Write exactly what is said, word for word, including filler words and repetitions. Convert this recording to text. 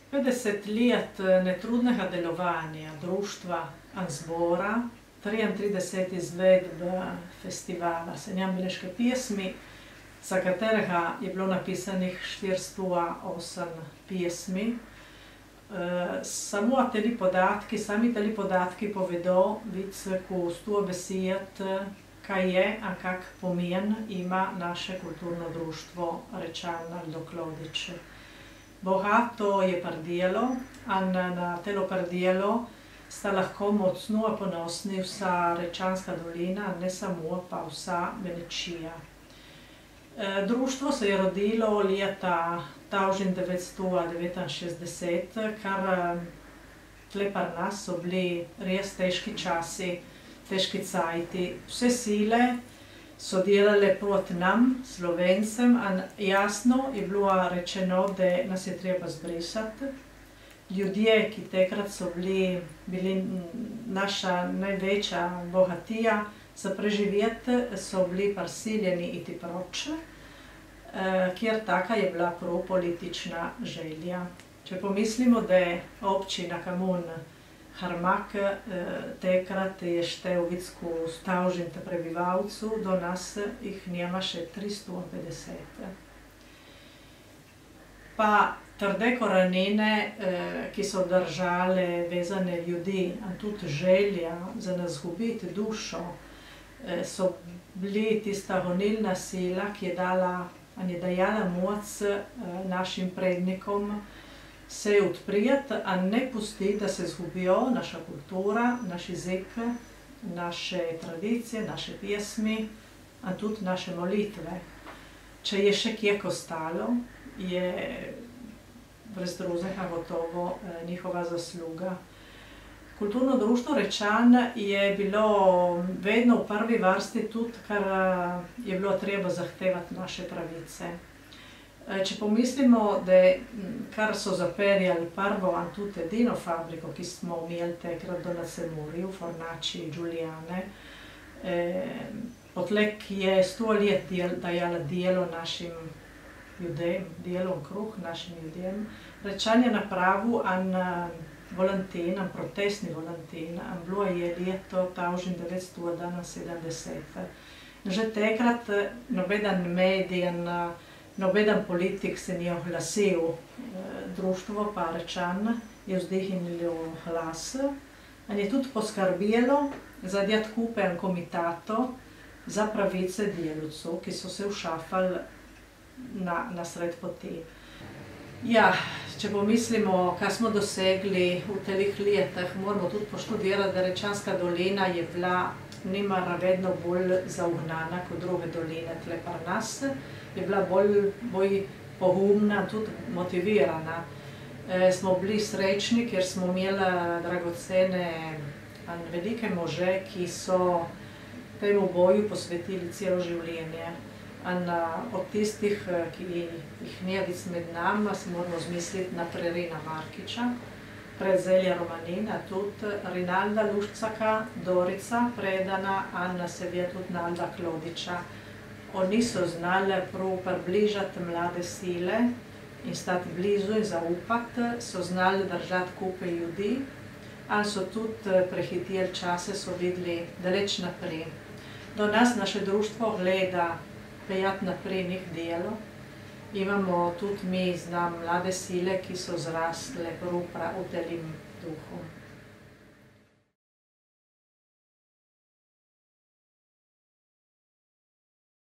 petdeset let netrudnega delovanja društva Anzbora, triintrideset izvedb festivala Srednjeameriške pesmi, za katerega je bilo napisanih štiristo osem pesmi. Samo teli podatki, sami teli podatki povedo víc kot sto besed, kaj je a kak pomen ima naše kulturno društvo Rečan Aldo Klodič. Bogato je pardelo, a na telo pardelo sta lahko močno ponosni vsa Rečanska dolina, ne samo pa vsa Benečija. Društvo se je rodilo leta tisoč devetsto devetinšestdeset, kar tle pri nas so bili res težki časi, težki cajti. Vse sile so delale proti nam, Slovencem, a jasno je bilo rečeno, da nas je treba zbrisati. Ljudje, ki takrat so bili, bili naša največja bogatija za preživeti, so bili prisiljeni iti proč, kjer taka je bila prav politična želja. Če pomislimo, da je občina Kamun Harmak takrat je štel víc kot sto prebivalcev, do nas jih nema še tristo petdeset. Pa trde korenine, ki so držale vezane ljudi, a tudi želja za nas zgubiti dušo, so bili tista gonilna sila, ki je dala, a je dajala moč našim prednikom se odprijeti, a ne pustiti, da se zgubijo naša kultura, naš jezik, naše tradicije, naše pesmi, a tudi naše molitve. Če je še kje ostalo, je brez drugega gotovo njihova zasluga. Kulturno društvo Rečan je bilo vedno v prvi vrsti tudi, ker je bilo treba zahtevati naše pravice. Če pomislimo, da kar so zaperjali prvo, a tudi edino fabriko, ki smo imeli takrat do nas v Murju, Fornaci, Giuliane, potlej je sto let dajala delo našim ljudem, delo okrog našim ljudem. Rečan je napravil en volantin, en protestni volantin, a bilo je leto tisoč devetsto enainsedemdeset. Že takrat nobeden medij, nobeden politik se ni oglasil. Društvo pa Rečan je vzdihnilo glas in je tudi poskrbelo za dati kupen komitato za pravice delavcev, ki so se všafali na sred poti. Ja, če pomislimo, kaj smo dosegli v telih letih, moramo tudi poštudirati, da Rečanska dolina je bila nimara vedno bolj zaugnana kot druge doline tle pri nas. Je bila bolj pogumna, tudi motivirana. Smo bili srečni, ker smo imeli dragocene in velike može, ki so temu boju posvetili celo življenje. Od tistih, ki jih ni več med nami, se moramo zmisliti na Rina Markiča, Zelja Romanina, tudi Rinalda Luščaka, Dorica Predana in seveda tudi Nalda Klodiča. Oni so znali prav približati mlade sile in stati blizu in zaupati, so znali držati skupaj ljudi, in so tudi prehiteli čase, so videli daleč naprej. Do nas naše društvo gleda pejati naprej njih delo. Imamo tudi mi, znam, mlade sile, ki so zrastle prav v telim duhu.